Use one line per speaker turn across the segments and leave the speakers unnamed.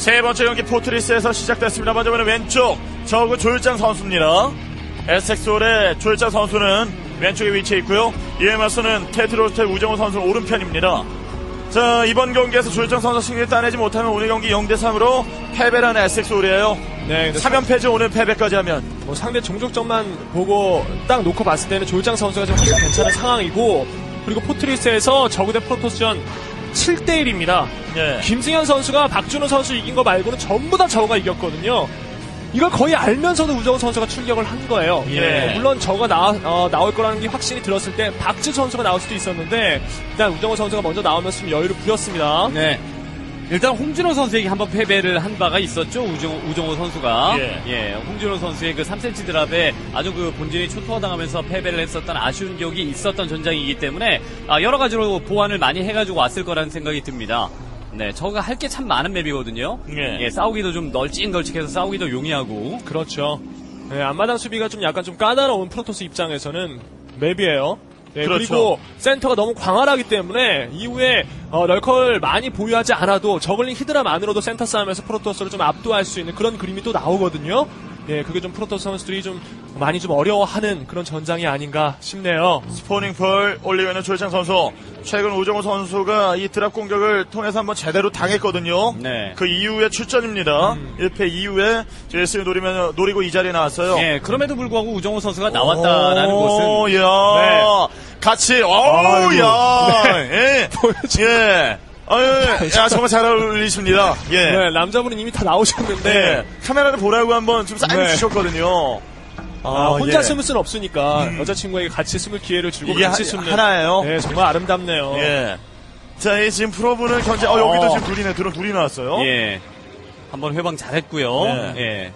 세 번째 경기 포트리스에서 시작됐습니다. 먼저 보는 왼쪽 저그 조일장 선수입니다. 에섹솔의 조일장 선수는 왼쪽에 위치해 있고요. 이에 맞서는 테트로스트의 우정호 선수 오른편입니다. 자, 이번 경기에서 조일장 선수 승리를 따내지 못하면 오늘 경기 0대3으로 패배를 하는 에섹솔이에요. 네, 3연패죠. 오늘 패배까지 하면
뭐 상대 종족점만 보고 딱 놓고 봤을 때는 조일장 선수가 좀 확실히 괜찮은 상황이고, 그리고 포트리스에서 저그 대 프로토스전 7대1입니다.
예.
김승현 선수가 박준호 선수 이긴 거 말고는 전부 다 저가 이겼거든요. 이걸 거의 알면서도 우정호 선수가 출격을 한 거예요.
예.
물론 저가 나올 거라는 게 확신이 들었을 때 박지 선수가 나올 수도 있었는데, 일단 우정호 선수가 먼저 나오면서 좀 여유를 부렸습니다.
네. 일단 홍진호 선수에게 한번 패배를 한 바가 있었죠. 우정호 선수가. 예. 홍진호 선수의 그 3cm 드랍에 아주 그 본진이 초토화당하면서 패배를 했었던 아쉬운 기억이 있었던 전장이기 때문에 여러 가지로 보완을 많이 해가지고 왔을 거라는 생각이 듭니다. 네, 저가 할 게 참 많은 맵이거든요. 예, 싸우기도 좀 널찍널찍해서 싸우기도 용이하고.
그렇죠. 네, 앞마당 수비가 좀 약간 좀 까다로운 프로토스 입장에서는 맵이에요. 네,
그렇죠.
그리고 센터가 너무 광활하기 때문에 이후에 널컬 많이 보유하지 않아도 저글링 히드라만으로도 센터 싸움에서 프로토스를 좀 압도할 수 있는 그런 그림이 또 나오거든요. 예, 그게 좀 프로토스 선수들이 좀 많이 좀 어려워하는 그런 전장이 아닌가 싶네요.
스포닝풀 올리고 있는 조일장 선수. 최근 우정호 선수가 이 드랍 공격을 통해서 한번 제대로 당했거든요.
네.
그 이후에 출전입니다. 1패 이후에 JS를 노리고 이 자리에 나왔어요.
예, 그럼에도 불구하고 우정호 선수가 나왔다라는 것은.
야,
네.
같이, 야,
네.
예. 야, 정말 잘 어울리십니다. 예.
네, 남자분은 이미 다 나오셨는데.
네. 카메라를 보라고 한번 좀 사인 주셨거든요.
혼자
예.
숨을 수는 없으니까 여자친구에게 같이 숨을 기회를 주고
이게
같이 숨는.
하나예요.
네, 정말 아름답네요.
예. 자, 이 지금 프로분을 견제, 여기도 지금 둘이네, 둘이 나왔어요.
예. 한번 회방 잘했고요.
네.
예.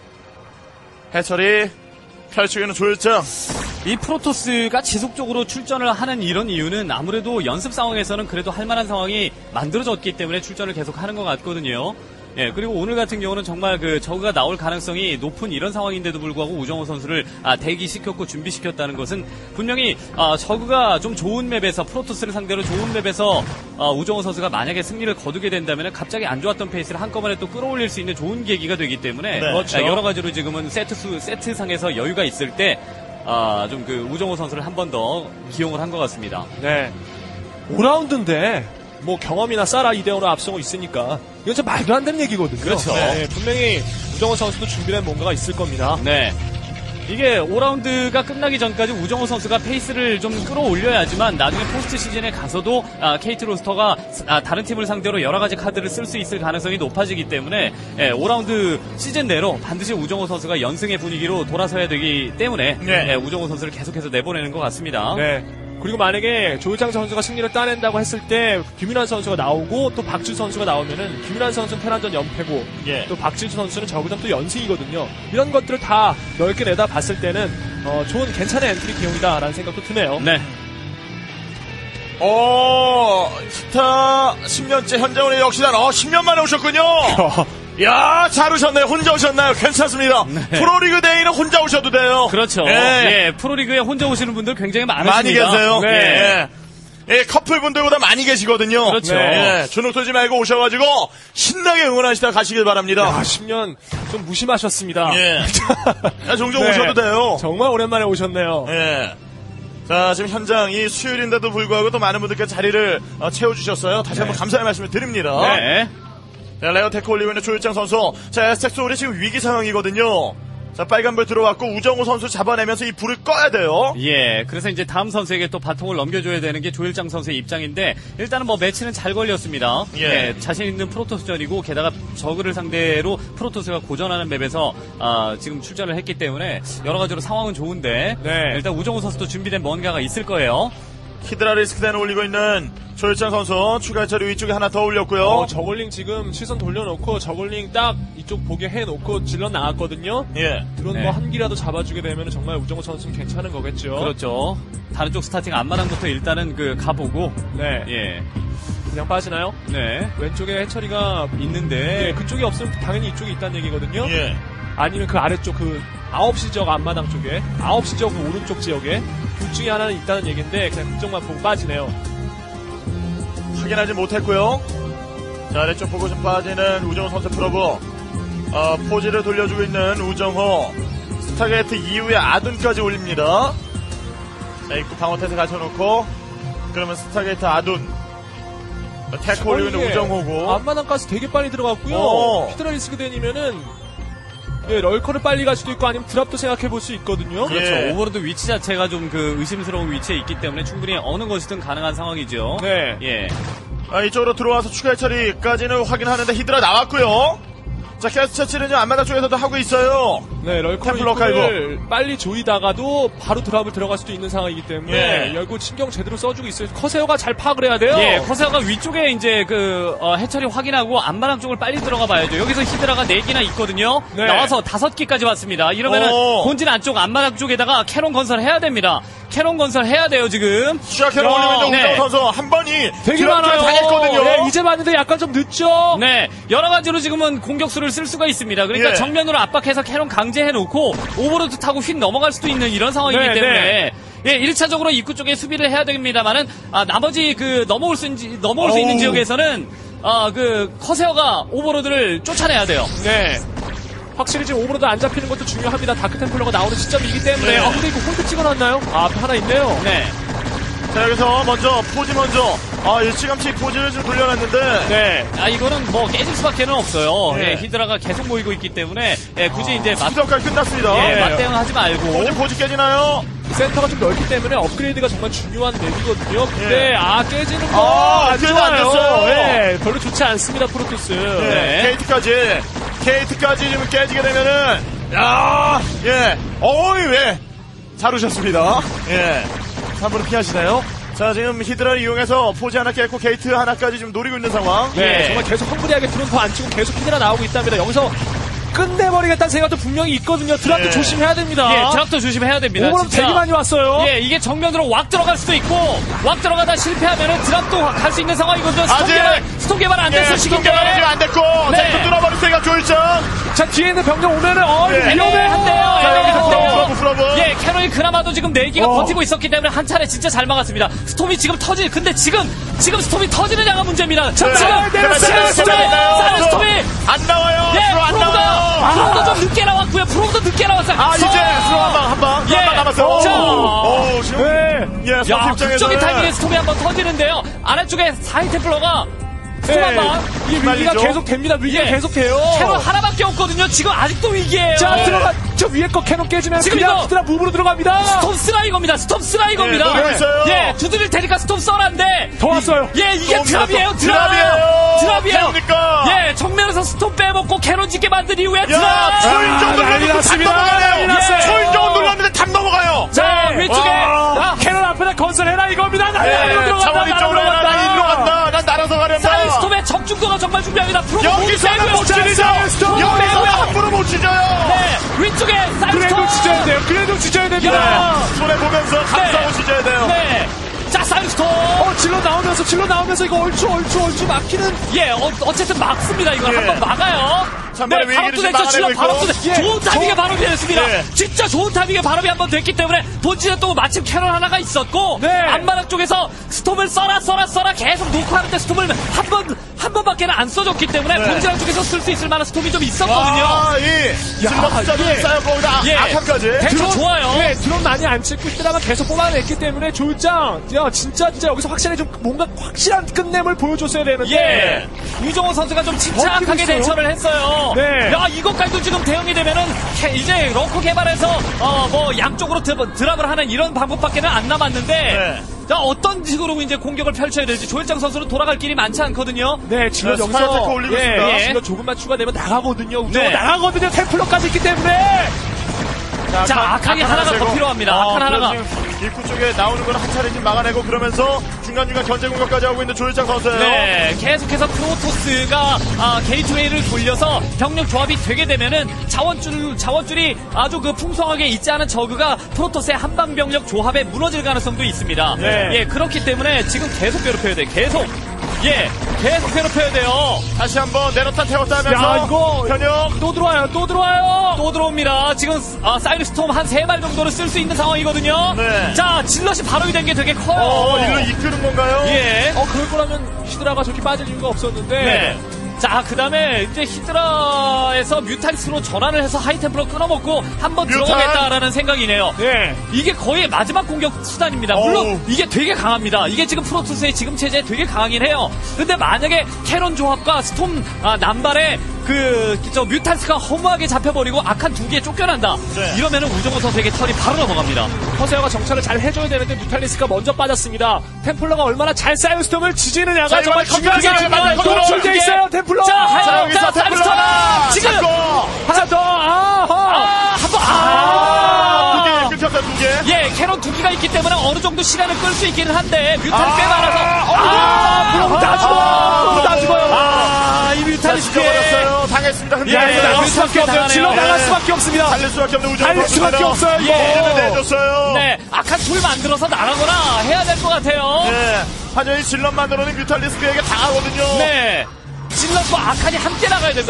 해철이 펼치고 있는 조일장.
이 프로토스가 지속적으로 출전을 하는 이런 이유는 아무래도 연습 상황에서는 그래도 할 만한 상황이 만들어졌기 때문에 출전을 계속 하는 것 같거든요. 예, 그리고 오늘 같은 경우는 정말 그 저그가 나올 가능성이 높은 이런 상황인데도 불구하고 우정호 선수를 대기시켰고 준비시켰다는 것은 분명히 저그가 좀 좋은 맵에서 프로토스를 상대로 좋은 맵에서 우정호 선수가 만약에 승리를 거두게 된다면 갑자기 안 좋았던 페이스를 한꺼번에 또 끌어올릴 수 있는 좋은 계기가 되기 때문에
그렇죠.
여러 가지로 지금은 세트상에서 여유가 있을 때 좀 그 우정호 선수를 한 번 더 기용을 한 것 같습니다.
네. 5라운드인데 뭐 경험이나 싸라 2대5로 앞서고 있으니까 이건 좀 말도 안 되는 얘기거든요.
그렇죠.
네, 분명히 우정호 선수도 준비된 뭔가가 있을 겁니다.
네. 이게 5라운드가 끝나기 전까지 우정호 선수가 페이스를 좀 끌어올려야지만 나중에 포스트 시즌에 가서도 KT 로스터가 다른 팀을 상대로 여러 가지 카드를 쓸 수 있을 가능성이 높아지기 때문에 5라운드 시즌 내로 반드시 우정호 선수가 연승의 분위기로 돌아서야 되기 때문에 우정호 선수를 계속해서 내보내는 것 같습니다.
네. 그리고 만약에 조일장 선수가 승리를 따낸다고 했을 때 김윤환 선수가 나오고 또 박준 선수가 나오면은 김윤환 선수는 테란전 연패고 또 박준 선수는 저그전 또 연승이거든요. 이런 것들을 다 넓게 내다 봤을 때는 좋은 괜찮은 엔트리 기용이다라는 생각도 드네요.
네.
스타 10년째 현장원의 역시나 10년 만에 오셨군요. 야, 잘 오셨나요? 혼자 오셨나요? 괜찮습니다.
네.
프로리그 데이는 혼자 오셔도 돼요.
그렇죠.
예.
예, 프로리그에 혼자 오시는 분들 굉장히 많으십니다.
많이 계세요.
네.
예, 커플 분들보다 많이 계시거든요.
그렇죠.
예, 주눅 들지 말고 오셔가지고 신나게 응원하시다 가시길 바랍니다.
10년 좀 무심하셨습니다.
예. 종종
네.
오셔도 돼요.
정말 오랜만에 오셨네요.
예. 자, 지금 현장 이 수요일인데도 불구하고 또 많은 분들께 자리를 채워주셨어요. 다시 한번 감사의 말씀을 드립니다.
네.
자, 레어테크 올리고 있는 조일장 선수. 자, 에스텍솔이 지금 위기 상황이거든요. 자, 빨간불 들어왔고 우정호 선수 잡아내면서 이 불을 꺼야 돼요.
예, 그래서 이제 다음 선수에게 또 바통을 넘겨줘야 되는 게 조일장 선수의 입장인데 일단은 뭐 매치는 잘 걸렸습니다.
예.
자신 있는 프로토스전이고 게다가 저그를 상대로 프로토스가 고전하는 맵에서 지금 출전을 했기 때문에 여러 가지로 상황은 좋은데 일단 우정호 선수도 준비된 뭔가가 있을 거예요.
히드라 리스크단을 올리고 있는 조일장 선수 추가 처리 위쪽에 하나 더 올렸고요.
저글링 지금 시선 돌려놓고 저글링 딱 이쪽 보게 해놓고 질러 나갔거든요.
예.
드론 뭐 한 기라도 잡아주게 되면 정말 우정호 선수는 괜찮은 거겠죠.
그렇죠. 다른 쪽 스타팅 앞마당부터 일단은 가보고.
네.
예.
그냥 빠지나요?
네.
왼쪽에 해처리가
있는데.
예, 그쪽이 없으면 당연히 이쪽에 있다는 얘기거든요.
예.
아니면 그 아래쪽 그 9시 지역 앞마당 쪽에 9시 지역 그 오른쪽 지역에 둘 중에 하나는 있다는 얘기인데 그냥 그쪽만 보고 빠지네요.
확인하지 못했고요. 자, 아래쪽 보고 좀 빠지는 우정호 선수 프로브. 포즈를 돌려주고 있는 우정호. 스타게이트 이후에 아둔까지 올립니다. 자, 입구 방어 태세 갖춰놓고, 그러면 스타게이트 아둔. 태크 올리고 있는 우정호고.
앞마당 가스 되게 빨리 들어갔고요. 히드라 리스크 대니면은, 예, 럴커를 빨리 갈 수도 있고 아니면 드랍도 생각해 볼 수 있거든요.
그렇죠.
예.
오버로드 위치 자체가 좀 그 의심스러운 위치에 있기 때문에 충분히 어느 것이든 가능한 상황이죠.
네.
예.
이쪽으로 들어와서 추가 처리까지는 확인하는데 히드라 나왔고요. 자, 캐스 채취는 지금 앞마당 쪽에서도 하고 있어요.
네, 럴커
템플러
입구를 빨리 조이다가도 바로 드랍을 들어갈 수도 있는 상황이기 때문에
예.
열고 신경 제대로 써주고 있어요. 커세어가 잘 파악을 해야 돼요.
예, 커세어가 위쪽에 이제 해처리 확인하고 안마랑 쪽을 빨리 들어가 봐야죠. 여기서 히드라가 4개나 있거든요.
네.
나와서 5개까지 왔습니다. 이러면은 본진 안쪽 안마랑 쪽에다가 캐논 건설해야 됩니다. 캐논 건설해야 돼요, 지금.
슈아 캐논 올리고 있는
네.
우정호 선수 한 번이
되게
드랍을
많아요.
당했거든요.
예, 이제 봤는데 약간 좀 늦죠.
네, 여러 가지로 지금은 공격수를 쓸 수가 있습니다. 그러니까
예.
정면으로 압박해서 캐논 강제해놓고 오버로드 타고 휙 넘어갈 수도 있는 이런 상황이기
네,
때문에
네.
예, 1차적으로 입구 쪽에 수비를 해야 됩니다만은 나머지 넘어올 수 있는 지역에서는 커세어가 오버로드를 쫓아내야 돼요.
네. 확실히 지금 오버로드 안 잡히는 것도 중요합니다. 다크템플러가 나오는 시점이기 때문에.
네.
근데 이거 홀드 찍어놨나요? 앞에 하나 있네요.
네.
자, 여기서 먼저 포지 먼저 일찌감치 포지를 좀 돌려놨는데
네.
이거는 뭐 깨질 수밖에는 없어요.
네.
예, 히드라가 계속 모이고 있기 때문에 굳이 이제
수덕까지 끝났습니다.
예, 맞대응하지 말고
포지 깨지나요?
센터가 좀 넓기 때문에 업그레이드가 정말 중요한 맵이거든요. 근데 깨지는 거 안
업그레이드 안
좋아요.
됐어요.
네, 별로 좋지 않습니다, 프로토스.
네. 게이트까지 지금 깨지게 되면은 왜 잘 오셨습니다. 예. 3분을 피하시나요? 자, 지금 히드라를 이용해서 포지 하나 깼고 게이트 하나까지 지금 노리고 있는 상황.
네,
예.
정말 계속 헝그리하게 드론 더 안 치고 계속 히드라 나오고 있답니다. 여기서 끝내버리겠다는 생각도 분명히 있거든요. 드랍도
예.
조심해야 됩니다.
예, 드랍도 조심해야 됩니다.
오버로드
진짜.
되게 많이 왔어요.
예, 이게 정면으로 왁 들어갈 수도 있고 왁 들어가다 실패하면은 드랍도 갈 수 있는 상황이거든요. 스톤 개발 안 됐어,
시동
지금.
개발이 지금 안 됐고
네.
네. 뚫어버릴 생각 조일장.
자, 뒤에 있는 병력 오면은
예.
애매한데요.
자, 여기서
애매한데요.
프로브.
예, 캐논이 그나마도 지금 4기가 버티고 있었기 때문에 한 차례 진짜 잘 막았습니다. 스톰이 지금 근데 지금 스톰이 터지느냐가 문제입니다. 지금 스톰이
안 나와요.
예,
프로 안 나와요.
프로도 좀 늦게 나왔고요. 프로도 늦게 나왔어요.
이제 프로 한방
예.
남았어요.
자.
오, 지금
네.
예,
야,
선수
극적인 타이밍에
입장에서는
스톰이 한번 터지는데요. 아래쪽에 사이템플러가
네.
수만방
이 위기가
말리죠.
계속 됩니다. 위기가
예.
계속 돼요.
캐논 하나밖에 없거든요. 지금 아직도 위기예요.
자, 들어가. 저 위에 거 캐논 깨지면
지금
그냥
이거
히드라 무브로 들어갑니다.
스톰 스라이거입니다. 스톰 스라이거입니다.
예, 노리고 있어요.
예, 두드릴 테니까 스톰 써란데.
더 왔어요.
예, 이게
스톰
드랍이에요.
드랍이에요.
드랍이에요.
뭡니까?
예, 정면에서 스톰 빼먹고 캐논 짓게 만든 이후에
야,
드랍.
초인종
난리
눌렀는데 답
났습니다.
넘어가요.
난리 났어요.
초인종 눌렀는데 답 넘어가요.
자,
네.
위쪽에
캐논 앞에다 건설해라 이겁니다.
예,
날로 들어간다.
차원 이쪽으로 해라. 나 일로 간다. 난 날아서 가련다.
사이스톰의 적중도가 정말 중요합니다. 프로가
여기서는 못
자,
찌르죠.
사이스톰.
여기서 함부로 못 찌져요.
네, 위쪽에 사이스톰.
그래도 지져야 돼요. 그래도 지져야 됩니다.
야.
손해 보면서 감싸고 찢어야 돼요.
네. 자, 사이스톰.
질러 나오면서 이거 얼추 막히는.
예, 어쨌든 막습니다. 이거
예.
한번 막아요.
참고로
바로
위기를
또 됐죠.
지금
바로
막아내고
또
있고.
됐. 좋은 타이밍에 발업이 됐습니다.
예.
진짜 좋은 타이밍에 발업이 한번 됐기 때문에 본진에 또 마침 캐논 하나가 있었고
네.
앞마당 쪽에서 스톰을 써라 계속 놓고 하는데 스톰을 한 번밖에는 안 써줬기 때문에
네.
본진 쪽에서 쓸 수 있을 만한 스톰이 좀 있었거든요.
질러 숫자를 쌓였고 거기다
예.
악함까지.
대처 좋아요.
네, 드론 많이 안 찍고 히드라만 계속 뽑아냈기 때문에 조일장, 진짜 여기서 확실히 좀 뭔가 확실한 끝냄을 보여줬어야 되는데.
예. 유정호 선수가 좀 침착하게
버티고 있어요.
대처를 했어요.
네.
야, 이것까지도 지금 대응이 되면은 이제 럭커 개발해서 양쪽으로 드랍을 하는 이런 방법밖에는 안 남았는데
네.
자, 어떤 식으로 이제 공격을 펼쳐야 될지 조일장 선수는 돌아갈 길이 많지 않거든요.
네, 질러
네,
여기서
스파이어테크 올리고 있습니다.
예.
질러 조금만 추가되면 나가거든요.
네.
나가거든요. 템플러까지 있기 때문에.
자, 아칸이 하나가 더 필요합니다. 아칸 하나가.
입구 쪽에 나오는 건 한 차례 좀 막아내고 그러면서 중간중간 견제 공격까지 하고 있는 조일장 선수예요.
네, 계속해서 프로토스가 게이트웨이를 돌려서 병력 조합이 되게 되면은 자원줄이 아주 풍성하게 있지 않은 저그가 프로토스의 한방 병력 조합에 무너질 가능성도 있습니다.
네.
예, 그렇기 때문에 지금 계속 괴롭혀야 돼. 계속 괴롭혀야 돼요.
다시 한번 내렸다 태웠다 하면서
야, 이거
현역
또 들어와요.
또 들어옵니다. 지금 사이르스톰 한 3발 정도를 쓸 수 있는 상황이거든요.
네.
자, 질럿이 발업이 된 게 되게 커요.
일로 이끄는 건가요?
예.
그럴 거라면 히드라가 저렇게 빠질 이유가 없었는데.
네. 자, 그 다음에 이제 히드라에서 뮤탈리스로 전환을 해서 하이템플러 끊어먹고 한번 들어가겠다라는 생각이네요.
예.
이게 거의 마지막 공격 수단입니다. 물론 이게 되게 강합니다. 이게 지금 프로토스의 지금 체제에 되게 강하긴 해요. 근데 만약에 캐논 조합과 스톰 남발의 저 뮤탄스가 허무하게 잡혀버리고 악한 두 개에 쫓겨난다.
네.
이러면은 우정호 선수에게 털이 바로 넘어갑니다.
허세어가 정찰을 잘 해줘야 되는데 뮤탈리스가 먼저 빠졌습니다. 템플러가 얼마나 잘 쌓여 스톰을 지지느냐가 정말 중요하게 노출돼 있어요. 템플러.
자,
여기서 템플러
지금
하나 더.
끊겼다, 두 개.
예, 캐논 두 개가 있기 때문에 어느 정도 시간을 끌 수 있기는 한데 뮤탄이 꽤 많아서
그럼 다 죽어요.
이 뮤탄리스트
죽여버렸어요. 당했습니다.
나갈 수밖에 없어요. 질러 나갈 수밖에 없습니다.
달릴 수밖에 없는 우정.
달릴 수밖에 없어요.
이거 내줬어요.
네, 악한 둘 만들어서 나가거나 해야 될 것 같아요.
네. 하지만 이 질럿 만들어낸 뮤탈리스크에게 당하거든요.
네, 질럿과 악한이 함께 나가야 됩니다.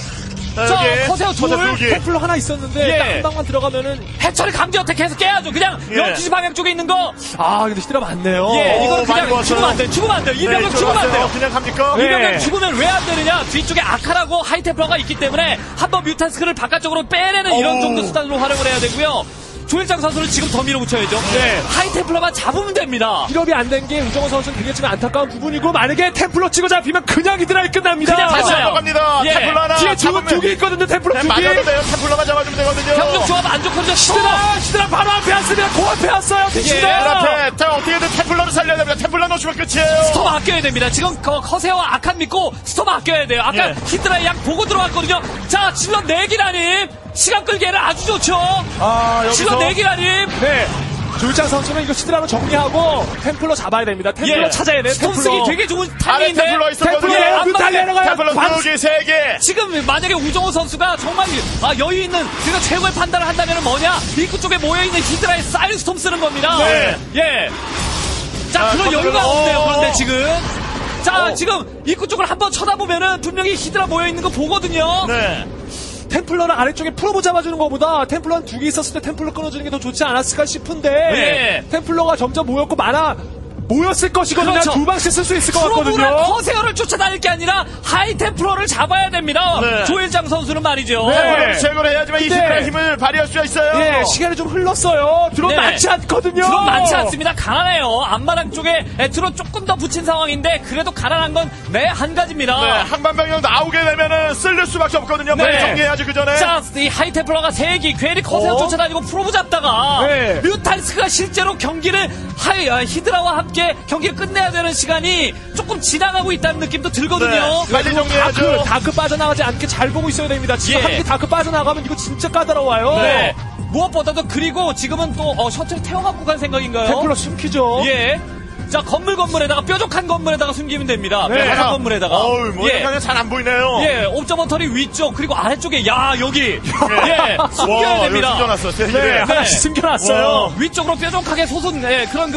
자, 커세어 둘.
템플러 하나 있었는데
예.
딱 한 방만 들어가면은
해철의 강제 어택 계속 깨야죠. 그냥 12시 방향 쪽에 있는 거.
근데 히드라 많네요.
예, 이걸
많이
그냥 죽으면 안 돼요. 죽으면 안 돼요. 이병력 죽으면 안 돼요.
그냥 갑니까?
네.
이병력 죽으면 왜 안 되느냐? 뒤쪽에 아카라고 하이템플러가 있기 때문에 한번 뮤탄스크를 바깥쪽으로 빼내는 이런 정도 수단으로 활용을 해야 되고요. 조일장 선수를 지금 더 밀어붙여야죠.
네.
하이템플러만 잡으면 됩니다.
힐업이 안 된 게 우정호 선수는 되게 지금 안타까운 부분이고, 만약에 템플러 찍어 잡히면 그냥 히드라에 끝납니다.
그냥
다시
맞아요.
갑니다.
예.
템플러 하나.
뒤에 두 개 있거든요. 템플러 두 개.
맞아도 돼요. 템플러만 잡아주면 되거든요.
병력 조합 안 좋거든요.
히드라 바로 앞에 왔습니다. 그 앞에 왔어요.
그
히드라.
앞에 자, 어떻게든 템플러를 살려야 됩니다. 템플러 놓치면 끝이에요.
스톰 아껴야 됩니다. 지금 커세어와 악한 믿고 스톰 아껴야 돼요. 아까
예.
히드라의 양 보고 들어갔거든요. 자, 질럿 내기라님. 시간 끌기에는 아주 좋죠. 질럿 내기라님.
네. 조일장 선수는 이거 히드라로 정리하고 템플러 잡아야 됩니다. 템플러
예.
찾아야 돼요.
스톰
템플러.
쓰기 되게 좋은
아래
타이밍인데.
템플러 있었거든요.
템플러
안
달려가요.
템플러 두 개, 세 개.
지금 만약에 우정호 선수가 정말 여유 있는 그러니까 최고의 판단을 한다면 뭐냐? 입구 쪽에 모여있는 히드라에 사이스톰 쓰는 겁니다.
네.
예. 자, 그런 여유가 없네요. 그런데 지금. 지금 입구 쪽을 한번 쳐다보면은 분명히 히드라 모여있는 거 보거든요.
네.
템플러를 아래쪽에 풀어보 잡아주는 것보다 템플러 한 두 개 있었을 때 템플러 끊어주는 게 더 좋지 않았을까 싶은데
네.
템플러가 점점 모였고 모였을 것이거든요.
그렇죠.
두 방씩 쓸 수 있을 것
프로브가
같거든요.
커세어를 쫓아다닐 게 아니라 하이템플러를 잡아야 됩니다.
네.
조일장 선수는 말이죠.
네.
제거를 해야지만 이
근데-
히드라의 힘을 발휘할 수가 있어요.
예, 시간이 좀 흘렀어요. 드론
네.
많지 않거든요.
드론 많지 않습니다. 가난해요. 앞마당 쪽에 드론 조금 더 붙인 상황인데 그래도 가난한 건 매 한 가지입니다.
네, 한반병력 나오게 되면은 쓸릴 수밖에 없거든요.
네.
빨리 정리해야지 그 전에.
자, 이 하이템플러가 3기 괜히 커세어 쫓아다니고 프로브 잡다가
네.
뮤탈스크가 실제로 경기를 히드라와 함께 경기를 끝내야 되는 시간이 조금 지나가고 있다는 느낌도 들거든요.
네. 빨리 정리해야죠.
다크 빠져나가지 않게 잘 보고 있어야 됩니다. 지금
예.
한 개 다크 빠져나가면 이거 진짜 까다로워요.
네. 무엇보다도 그리고 지금은 또 셔틀 태워갖고 간 생각인가요?
템플러 숨기죠.
예. 자, 건물에다가 뾰족한 건물에다가 숨기면 됩니다.
네.
뾰족한 건물에다가.
어우, 뭐
예.
약간 잘안 보이네요.
예, 옵저버터리 위쪽 그리고 아래쪽에 여기 예, 숨겨야
와,
됩니다.
여기 숨겨놨어. 세
네,
개를.
하나씩 숨겨놨어요.
위쪽으로 뾰족하게 솟은 그런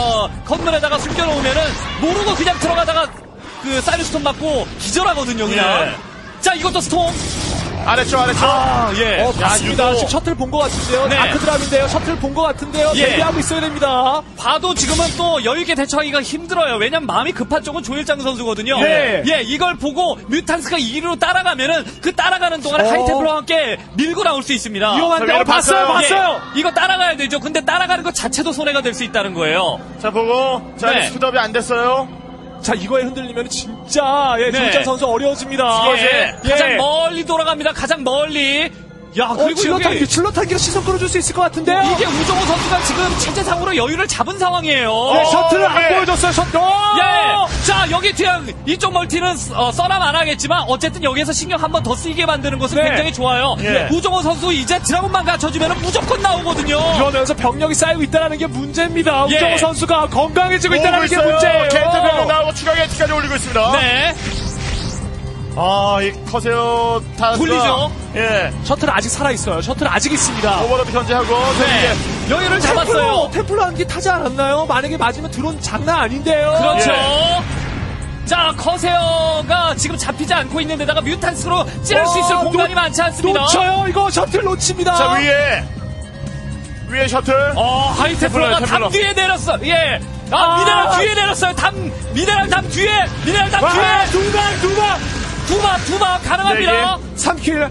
건물에다가 숨겨놓으면은 모르고 그냥 들어가다가 사이루스톰 맞고 기절하거든요, 그냥.
예.
자, 이것도 스톰.
아래쪽.
예.
맞습니다.
유도.
지금 셔틀 본 것 같은데요.
네.
다크 드랍인데요. 셔틀 본 것 같은데요.
예.
대비하고 있어야 됩니다.
봐도 지금은 또 여유있게 대처하기가 힘들어요. 왜냐면 마음이 급한 쪽은 조일장 선수거든요.
예.
예, 이걸 보고 뮤탄스가 2위로 따라가면은 그 따라가는 동안에 하이템플러와 함께 밀고 나올 수 있습니다.
위험한데요. 봤어요.
예, 이거 따라가야 되죠. 근데 따라가는 것 자체도 손해가 될 수 있다는 거예요.
자, 보고. 자,
네.
스피드업이 안 됐어요.
자, 이거에 흔들리면 진짜 조일장 선수 어려워집니다.
예, 가장 멀리 돌아갑니다. 가장 멀리. 야, 그리고 여기
질러탄기로 시선 끌어줄 수 있을 것 같은데요.
이게 우정호 선수가 지금 체제상으로 여유를 잡은 상황이에요.
네, 셔틀을 안
네.
보여줬어요. 셔틀.
예. 자, 여기 뒤에 이쪽 멀티는 써남 안 하겠지만 어쨌든 여기에서 신경 한 번 더 쓰이게 만드는 것은
네.
굉장히 좋아요.
예.
우정호 선수 이제 드라곤만 갖춰주면 무조건 나오거든요.
그러면서 병력이 쌓이고 있다는 게 문제입니다.
예.
우정호 선수가 건강해지고 있다는 게
있어요.
문제예요.
게이트 병력 나오고 추가 게이트까지 올리고 있습니다.
네.
이 커세어 다
돌리죠.
예.
셔틀 아직 살아있어요. 셔틀 아직 있습니다.
오버로드 견제하고.
네. 여유를 잡았어요.
템플러 한 개 타지 않았나요? 만약에 맞으면 드론 장난 아닌데요.
그렇죠.
예.
자, 커세어가 지금 잡히지 않고 있는 데다가 뮤탄스로 찌를 수 있을 공간이 많지 않습니다.
놓쳐요. 이거 셔틀 놓칩니다.
자, 위에 셔틀.
하이테플러가
템플러.
담 뒤에 내렸어. 예. 미네랄 뒤에 내렸어요. 미네랄 담 뒤에.
두 방.
두마 가능합니다.
3킬.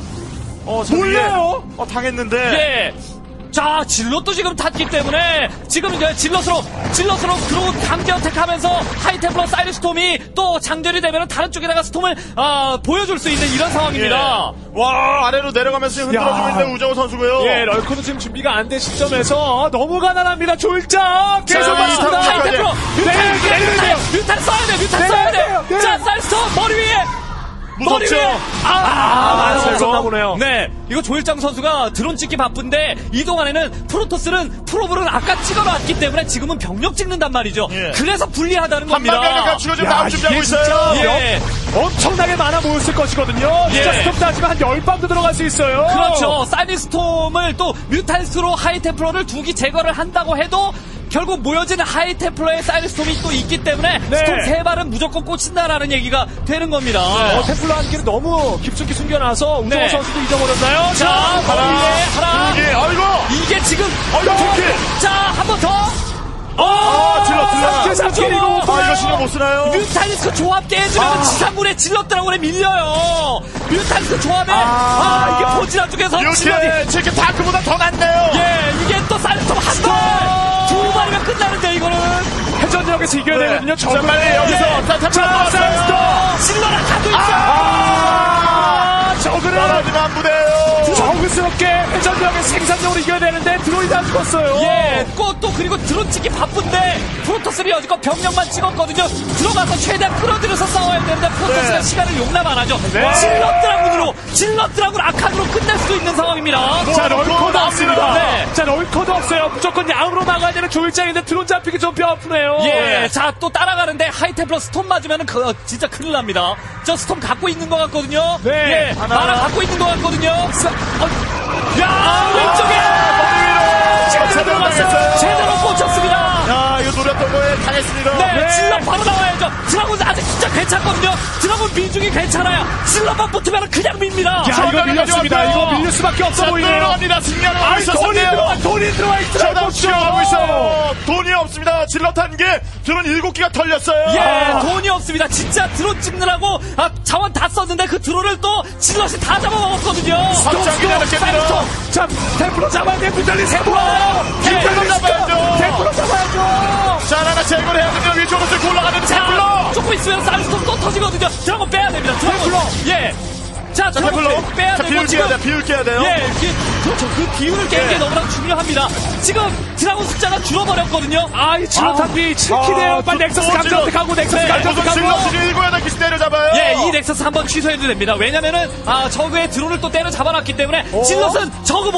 몰라요. 당했는데.
예. 자, 질럿도 지금 탔기 때문에 지금 이제 질럿으로 그러고 강제 어택하면서 하이템플러 사이리스톰이 또 장전이 되면 다른 쪽에다가 스톰을 보여줄 수 있는 이런 상황입니다.
예. 와, 아래로 내려가면서 흔들어주고 있는 우정우 선수고요.
예, 럴커도 지금 준비가 안 된 시점에서 너무 가난합니다. 조일장 계속 맞습니다.
하이템플러 뮤탄 써야 돼. 자, 사이리스톰 머리 위에.
무섭죠?
맞았나 보네요.
네, 이거 조일장 선수가 드론 찍기 바쁜데 이 동안에는 프로브는 아까 찍어놨기 때문에 지금은 병력 찍는단 말이죠.
예.
그래서 불리하다는 겁니다.
한방병력 갖추고 지금 다음 준비하고
이게
있어요.
진짜
예.
엄청나게 많아 보였을 것이거든요. 진짜
예.
스톱 따지면 한 10방도 들어갈 수 있어요.
그렇죠. 사이리스톰을 또 뮤탈스로 하이템플러를 2기 제거를 한다고 해도 결국 모여지는 하이템플러의 사이리스톰이 또 있기 때문에
네.
스톰 3발은 무조건 꽂힌다라는 얘기가 되는 겁니다.
템플러 한 개를 너무 깊숙이 숨겨놔서 우정호
네.
선수도 잊어버렸나요?
자, 하나.
예, 아이고.
이게 지금
이렇게.
자, 한 번 더.
질러. 이거 신경 못 쓰나요?
뮤탈리스크 조합 깨지면 지상군의 질럿들하고는 밀려요. 뮤탈리스크 조합에 이게 포지라 쪽에서 질럿이
이렇게 저렇게 다크보다 더 낫네요.
예, 이게 또 사이리스톰 한 발. 2발이면 끝나는데 이거는
회전력에서 이겨야 되거든요.
자, 빨리 여기서 탑
질럿랑 가도 있어요.
저그는
떨어지면 안 부대요.
정스럽게 회전력에 생산력으로 이겨야 되는데 드론이 다 죽었어요.
예, 또 그리고 드론 찍기 바쁜데 프로토스는 여지껏 병력만 찍었거든요. 들어가서 최대한 끌어들여서 싸워야 되는데 프로토스가
네.
시간을 용납 안 하죠.
네.
질럿 드라군으로 아칸으로 끝낼 수도 있는 상황입니다.
자, 럴커도 없습니다.
네.
자, 럴커도 없어요. 무조건 양으로 막아야 되는 조일장인데 드론 잡히기 좀 뼈 아프네요.
예, 자, 또 따라가는데 하이템플러 스톰 맞으면은 진짜 큰일 납니다. 저 스톰 갖고 있는 것 같거든요.
네.
예, 하나 갖고 있는 것 같거든요. 왼쪽에 제대로 들어갔어요. 제대로 꽂혔습니다.
야, 이거 노렸던 거에 당했습니다.
네, 질럿 바로 나와야죠. 드라군 아직 진짜 괜찮거든요. 드라군 비중이 괜찮아요. 질럿만 붙으면 그냥 밉니다.
야, 이거 밀렸습니다. 이거 밀릴 수밖에 없어 보이네요.
들어갑니다. 승리하고 있었네요.
돈이 들어와 있어요.
저도 치료하고 있어요. 돈이 없습니다. 질럿한 게 드론 7기가 털렸어요.
예, 돈이 없습니다. 진짜 드론 찍느라고 자원 다 썼는데 그 드론을 또 질럿이 다 잡아먹었거든요.
확장기 내렸겠네요.
자, 템플러 잡아야 돼. 부달리 템플러.
템플러 잡아야죠.
템플러 잡아야죠.
자, 하나 제거를 해야 됩니다. 위쪽으로 들고 올라가는 템플러.
조금 있으면 사이리스톰 또 터지거든요. 드라곤 빼야 됩니다.
템플러.
예. 자,
템플러.
빼야
자,
되고 지금
비울 깨야 돼요.
예, 그렇죠. 그 비율을 깨는 게
예.
너무나 중요합니다. 지금 드라곤 숫자가 줄어버렸거든요.
이 질럿한비 7킬이에요. 빨리 넥서스 강전택하고 넥서스 강전택하고.
질럿이 7-8개씩 때려잡아요.
예, 이 넥서스 한번 취소해도 됩니다. 왜냐면은 저그의 드론을 또 때려 잡아놨기 때문에 질럿은 저그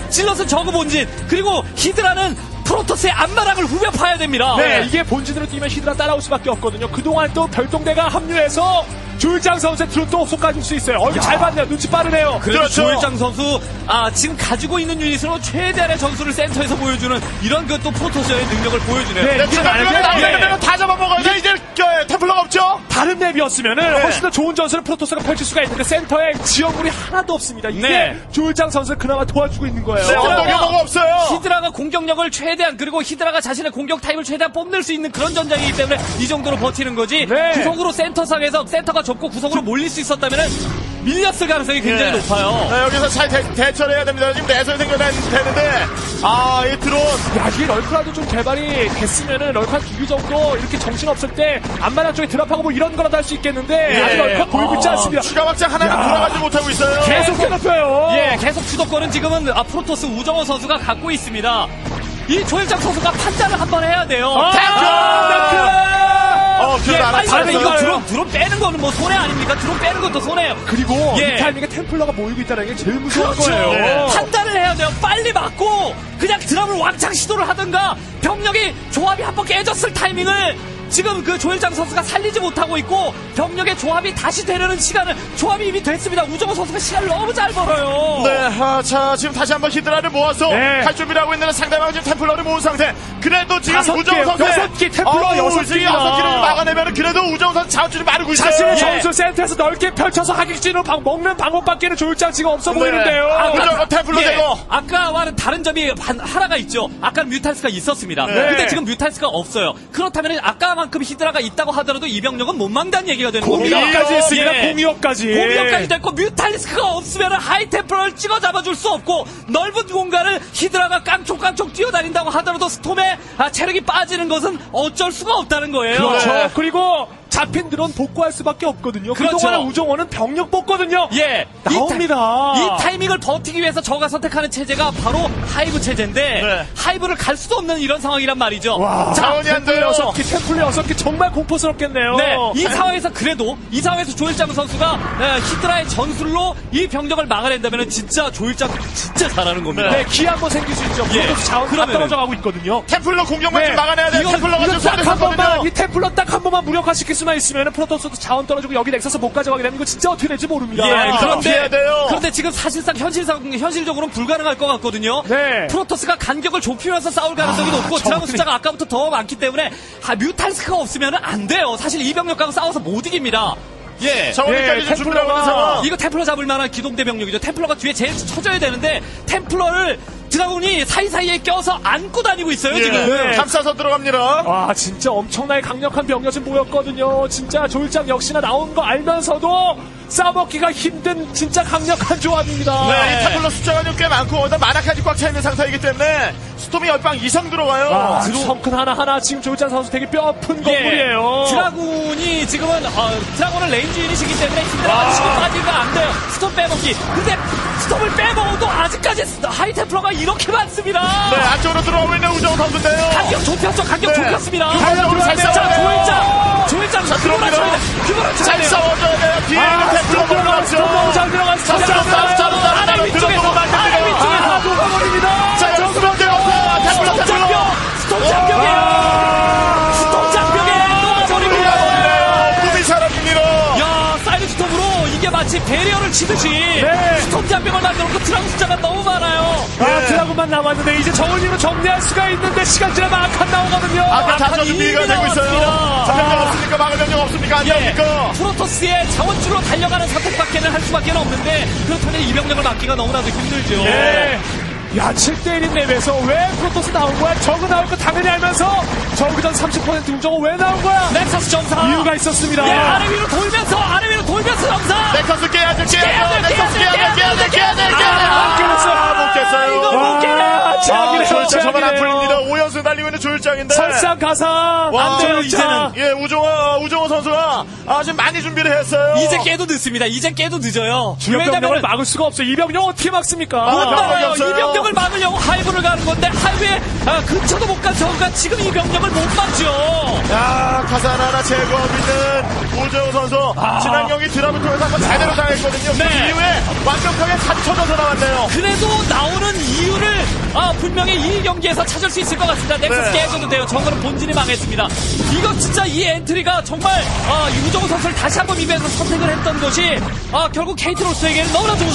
본진 그리고 히드라는 프로토스의 앞마당을 후벼 파야 됩니다.
네, 이게 본진으로 뛰면 히드라 따라올 수밖에 없거든요. 그동안 또 별동대가 합류해서 조일장 선수의 드론 또 속아줄 수 있어요. 잘 봤네요. 눈치 빠르네요.
그래도
그렇죠.
조일장 선수 지금 가지고 있는 유닛으로 최대한의 전술을 센터에서 보여주는 이런 그 또 프로토스의 능력을 보여주네요.
네, 이게 만약에
다 잡아먹어야죠. 이제 템플러가 없죠.
다른 맵이었으면은 훨씬 더 좋은 전술을 프로토스가 펼칠 수가 있는데 센터에 지역물이 하나도 없습니다. 이게
네.
조일장 선수를 그나마 도와주고 있는 거예요.
네, 언덕에 뭐가 없어요.
히드라가 공격력을 최대한 그리고 히드라가 자신의 공격 타입을 최대한 뽐낼 수 있는 그런 전장이기 때문에 이 정도로 버티는 거지.
네.
구석으로 센터상에서 센터가 좁고 구석으로 몰릴 수 있었다면은 밀렸을 가능성이 굉장히
예.
높아요.
네, 여기서 잘 대처를 해야 됩니다. 지금 내선이 생겨나는데 이 드론
야, 이게 럴크라도 좀 개발이 됐으면은 럴크 한 2기 정도 이렇게 정신없을 때 앞마당 쪽에 드랍하고 뭐 이런 거라도 할 수 있겠는데 아직 럴크가 보이고 있지 않습니다.
추가 확장 하나가 돌아가지 못하고 있어요.
계속 괴롭혀요.
예, 계속 주도권은 지금은 프로토스 우정호 선수가 갖고 있습니다. 이 조일장 선수가 판단을 한번 해야 돼요. 예, 빨리 이거 드론 빼는 거는 뭐 손해 아닙니까? 드론 빼는 것도 손해예요.
그리고
예.
이 타이밍에 템플러가 모이고 있다는 게 제일 무서운
그렇죠.
거예요.
네.
판단을 해야 돼요. 빨리 맞고 그냥 드럼을 왕창 시도를 하든가 병력이 조합이 한번 깨졌을 타이밍을 지금 그 조일장 선수가 살리지 못하고 있고 병력의 조합이 다시 되려는 시간을 조합이 이미 됐습니다. 우정호 선수가 시간을 너무 잘 벌어요.
네, 자 지금 다시 한번 히드라를 모아서
네.
할 준비를 하고 있는 상대방은 지금 템플러를 모은 상태. 그래도 지금
다섯
우정우
개,
선수
여섯 개, 템플러 여섯 개입니다.
6개를 막아내면 그래도 우정우 선수 자원줄이 마르고 있어요.
자신의
예.
점수 센터에서 넓게 펼쳐서 하객진으로 먹는 방법밖에는 조일장 지금 없어 보이는데요.
우정우 템플러 제거.
아까와는 다른 점이 하나가 있죠. 아까는 뮤탈스가 있었습니다.
네.
근데 지금 뮤탈스가 없어요. 그렇다면 아까 히드라만큼 히드라가 있다고 하더라도 이 병력은 못 막는다는 얘기가 되는 겁니다.
공이업까지 했습니다.
예.
공이업까지.
공이업까지 됐고 뮤탈리스크가 없으면 하이템플러를 찍어 잡아줄 수 없고 넓은 공간을 히드라가 깡총깡총 뛰어다닌다고 하더라도 스톰의 체력이 빠지는 것은 어쩔 수가 없다는 거예요.
그렇죠.
네.
그리고 잡힌 드론 복구할 수밖에 없거든요.
그렇죠.
그동안에 우정원은 병력 뽑거든요.
예,
나옵니다.
이 타이밍을 버티기 위해서 저가 선택하는 체제가 바로 하이브 체제인데
네.
하이브를 갈 수도 없는 이런 상황이란 말이죠.
와,
자원이 안 돼요.
템플레 6개 정말 공포스럽겠네요.
네, 이 상황에서 그래도 이 상황에서 조일장 선수가 히드라의 전술로 이 병력을 막아낸다면 진짜 조일장 진짜 잘하는 겁니다.
네, 기 한번 생길 수 있죠.
예.
프로토스 자원 다
그러면은-
떨어져 가고 있거든요.
템플러 공격만
네.
좀 막아내야 돼요. 템플러가
이거
좀
딱 한 번만,
손해봤거든요.
이 템플러 딱 한 번만 무력화시킬 수만 있으면 프로토스도 자원 떨어지고 여기 넥서스 못 가져가게 되면 이거 진짜 어떻게 될지 모릅니다.
예,
피해야 돼요.
그런데 지금 사실상 현실적으로는 불가능할 것 같거든요.
네.
프로토스가 간격을 좁히면서 싸울 가능성이 높고 드라군 숫자가 아까부터 더 많기 때문에 뮤탈스크가 없으면 안 돼요. 사실 이 병력하고 싸워서 못 이깁니다. 예.
자원까지 좀 준비하고 있는 상황.
이거 템플러 잡을 만한 기동대 병력이죠. 템플러가 뒤에 제일 쳐줘야 되는데 템플러를 드라군이 사이사이에 껴서 안고 다니고 있어요,
예.
지금.
네.
감싸서 들어갑니다.
와, 진짜 엄청나게 강력한 병력이 모였거든요. 진짜 조일장 역시나 나온 거 알면서도 싸먹기가 힘든 진짜 강력한 조합입니다.
네, 이 템플러 숫자가 좀 꽤 많고 거기다 마나까지 꽉 차 있는 상태이기 때문에 스톰이 10방 이상 들어가요.
와, 성큰 하나하나 지금 조일장 선수 되게 뼈아픈 건물이에요.
드라군이 지금은 드라군은 레인지 유닛이기 때문에 히드라가 치고 빠지면 안 돼요. 스톰 빼먹기. 근데 스톰을 빼먹어도 아직까지 하이템플러가 이렇게 많습니다.
네, 안쪽으로 들어오고 있는 우정 선수인데요.
간격 좁혔죠. 간격
네.
좁혔습니다.
안쪽으로 잘
자,
싸워야
조일장
자,
규모를
들어옵니다.
쳐야 돼. 규모를 쳐야
잘
돼요.
싸워줘야 돼요. 뒤에 있는 템플러 들어갔죠.
너무 잘 들어갔습니다.
아래 위쪽에서 아래 위쪽에서
녹아버립니다.
자, 스톰 들어갔어요. 템플러
스톰
템플러.
장벽! 스톰 장벽이에요! 스톰 장벽에 녹아버립니다!
꿈이 사라집니다.
야, 사이드 스톰으로 이게 마치 배리어를 치듯이 스톰 장벽을 만들어놓고 드라군 숫자가 너무 많아요.
아, 드라군만 남았는데 이제 저울링으로 정리할 수가 있는데 시간 지나면 악한 나오거든요.
아까
악한
다시 준비가
이미
되고 있어요.
나왔습니다.
자병력 없습니까? 막을 병력 없습니까? 안 나옵니까?
프로토스의 자원줄로 달려가는 선택밖에는 할 수밖에 없는데 그렇다면 이 병력을 막기가 너무나도 힘들죠.
네. 야, 7대1인 맵에서 왜 프로토스 나온 거야? 저그 나올 거 당연히 알면서 저그전 30% 우정은 왜 나온 거야?
넥서스 점사
이유가 있었습니다.
예, 아래 위로 돌면서 점사.
넥서스 깨야죠.
깨야 돼.
안 깨졌어요.
못 깼어요.
이거 못 깨네.
최악이네요,
조일장 정말 안
최악이네요.
풀립니다. 5연승 달리고 있는 조일장인데.
설상가상.
와,
안 돼요,
이제는.
예, 우정호 선수가 지금 많이 준비를 했어요.
이제 깨도 늦습니다. 이제 깨도 늦어요.
주력병력을
왜냐면
막을 수가 없어요. 이 병력 어떻게 막습니까?
못
병력이
막아요.
없어요.
이 병력을 막으려고 하이브를 가는 건데 하이브에 근처도 못 간 저가 지금 이 병력을 못 막죠.
야, 가산 하나 제거하고 있는 우정호 선수. 지난 경기 드랍을 통해서 한번 제대로 당했거든요.
네.
그 이후에 완벽하게 갖춰져서 나왔네요.
그래도 나오는 이유를 분명히 이 경기에서 찾을 수 있을 것 같습니다. 넥서스
네.
깨져도 돼요. 저거는 본진이 망했습니다. 이거 진짜 이 엔트리가 정말 유정호 선수를 다시 한번 이벤트에서 선택을 했던 것이 결국 KT 로스에게는 너무나 좋은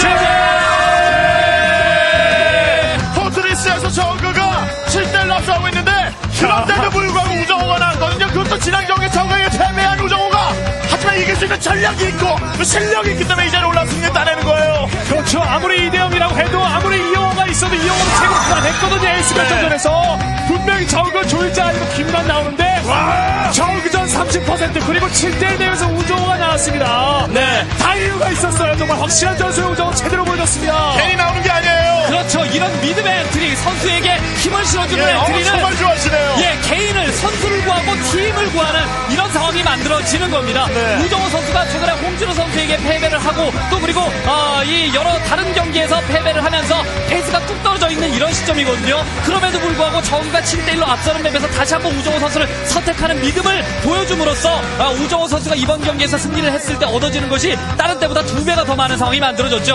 포트리스에서 저그가 7대1 앞서고 있는데 그런데도 불구하고 우정호가 나왔거든요. 그것도 지난 경기 저그에게 패배한 우정호가 하지만 이길 수 있는 전략이 있고 그 실력이 있기 때문에 이제는 올라서 승리 따내는 거예요.
그렇죠. 아무리 2대0이라고 해도 아무리 이영호가 있어도 이영호는 최고가 됐거든요. 에이스 결정전에서 분명히 저그 조일장 아니고 김만 나오는데 저그전 30% 그리고 7대1 대회에서 우정호가 나왔습니다.
네.
다 이유가 있었어요. 정말 확실한 전술의 우정호 제대로 보여줬습니다.
괜히 나오는 게 아니에요.
그렇죠. 이런 미드의 엔트리 선수에게 힘을 실어주는
예,
엔트리는
정말 좋아하시네요.
예, 개인을 선수를 구하고 팀을 구하는 이런 상황이 만들어지는 겁니다.
네.
우정호 선수가 최근에 홍진호 선수에게 패배를 하고 또 그리고 이 여러 다른 경기에서 패배를 하면서 페이스가 뚝 떨어져 있는 이런 시점이거든요. 그럼에도 불구하고 저그가 7대1로 앞서는 맵에서 다시 한번 우정호 선수를 선택하는 믿음을 보여줌으로써 우정호 선수가 이번 경기에서 승리를 했을 때 얻어지는 것이 다른 때보다 2배가 더 많은 상황이 만들어졌죠.